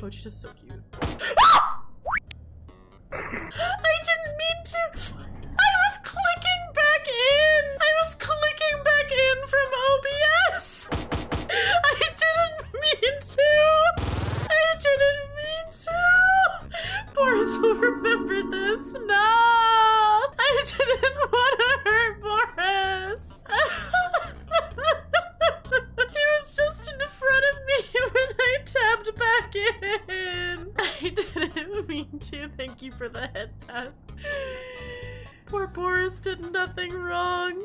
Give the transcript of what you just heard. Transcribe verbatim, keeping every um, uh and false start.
Pochita's so cute. I didn't mean to. I was clicking back in. I was clicking back in from O B S. I didn't mean to. I didn't mean to. Boris will remember this. No. I didn't want to hurt Boris. He was just in front of me when I tapped back in. I didn't mean to. Thank you for the head pat. Poor Boris did nothing wrong.